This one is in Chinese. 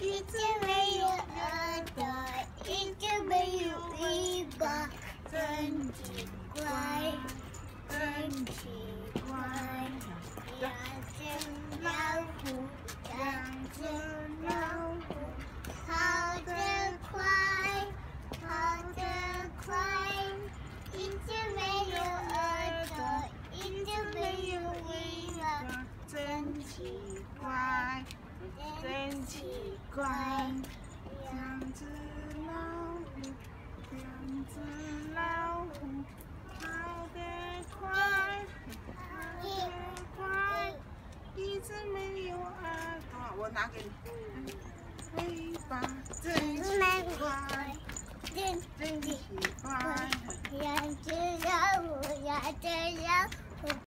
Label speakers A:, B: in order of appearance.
A: 一只没有耳朵，一只没有尾巴，真奇怪，真奇怪。两只老虎，两只老虎，跑得快，跑得快。一只没有耳朵，一只没有尾巴，真奇怪，真奇怪。两只老虎，两只老虎，跑得快，跑得快。一只没有耳朵，我拿给你。尾巴真奇怪，真奇怪。两只老虎，两只老虎。